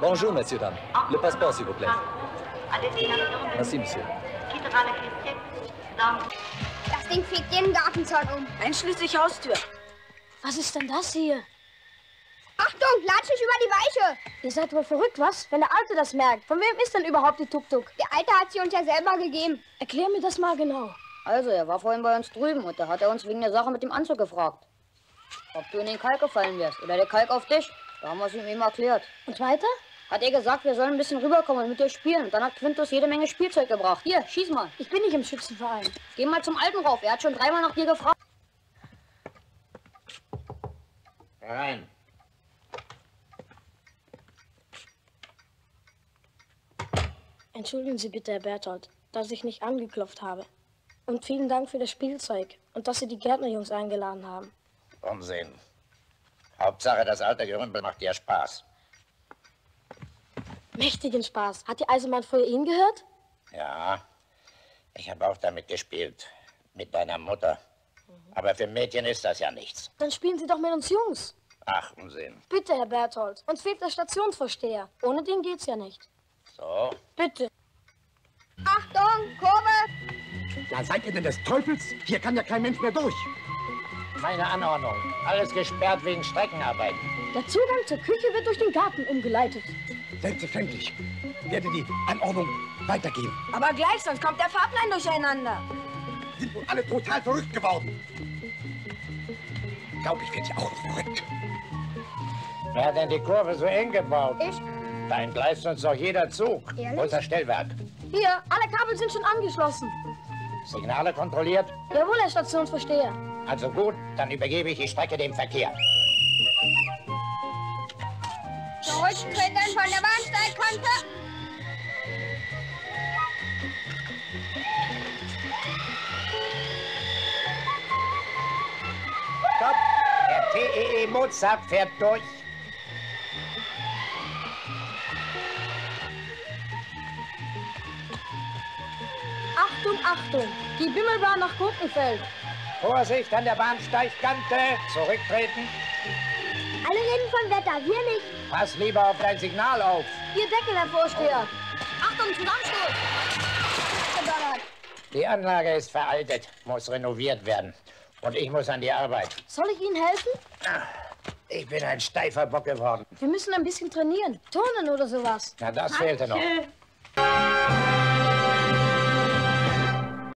Bonjour, messieurs, dames. Le passeport, s'il vous plaît. Merci, monsieur. Das Ding fegt jeden Gartenzaun um. Einschließlich Haustür. Was ist denn das hier? Achtung, latsch nicht über die Weiche. Ihr seid wohl verrückt, was? Wenn der Alte das merkt. Von wem ist denn überhaupt die Tuk-Tuk? Der Alte hat sie uns ja selber gegeben. Erklär mir das mal genau. Also, er war vorhin bei uns drüben und da hat er uns wegen der Sache mit dem Anzug gefragt. Ob du in den Kalk gefallen wärst oder der Kalk auf dich. Da haben wir es ihm eben erklärt. Und weiter? Hat er gesagt, wir sollen ein bisschen rüberkommen und mit dir spielen. Und dann hat Quintus jede Menge Spielzeug gebracht. Hier, schieß mal. Ich bin nicht im Schützenverein. Geh mal zum Alten rauf. Er hat schon 3-mal nach dir gefragt. Rein. Entschuldigen Sie bitte, Herr Berthold, dass ich nicht angeklopft habe. Und vielen Dank für das Spielzeug und dass Sie die Gärtnerjungs eingeladen haben. Unsinn. Hauptsache, das alte Gerümpel macht dir Spaß. Mächtigen Spaß. Hat die Eisenbahn früher Ihnen gehört? Ja, ich habe auch damit gespielt. Mit deiner Mutter. Aber für Mädchen ist das ja nichts. Dann spielen Sie doch mit uns Jungs. Ach, Unsinn. Bitte, Herr Berthold. Uns fehlt der Stationsvorsteher. Ohne den geht's ja nicht. So? Bitte. Achtung, Kurve. Ja, seid ihr denn des Teufels? Hier kann ja kein Mensch mehr durch. Keine Anordnung. Alles gesperrt wegen Streckenarbeiten. Der Zugang zur Küche wird durch den Garten umgeleitet. Selbstverständlich. Ich werde die Anordnung weitergeben. Aber gleich, sonst kommt der Fahrplan durcheinander. Sind wohl alle total verrückt geworden. Ich glaube, ich werde ja auch verrückt. Wer hat denn die Kurve so eng gebaut? Ich. Da entgleist uns doch jeder Zug. Ehrlich? Wo ist das Stellwerk? Hier, alle Kabel sind schon angeschlossen. Signale kontrolliert? Jawohl, Herr Stationsvorsteher. Also gut, dann übergebe ich die Strecke dem Verkehr. Zurücktreten von der Bahnsteigkante. Stopp! Der TEE Mozart fährt durch. Achtung, Achtung. Die Bimmelbahn nach Gurkenfeld. Vorsicht an der Bahnsteigkante. Zurücktreten. Alle reden vom Wetter, wir nicht. Pass lieber auf dein Signal auf. Ihr Deckel, Herr Vorsteher. Achtung, Zusammenstoß. Verdonnert. Die Anlage ist veraltet, muss renoviert werden. Und ich muss an die Arbeit. Soll ich Ihnen helfen? Ich bin ein steifer Bock geworden. Wir müssen ein bisschen trainieren. Turnen oder sowas. Na, das fehlte noch.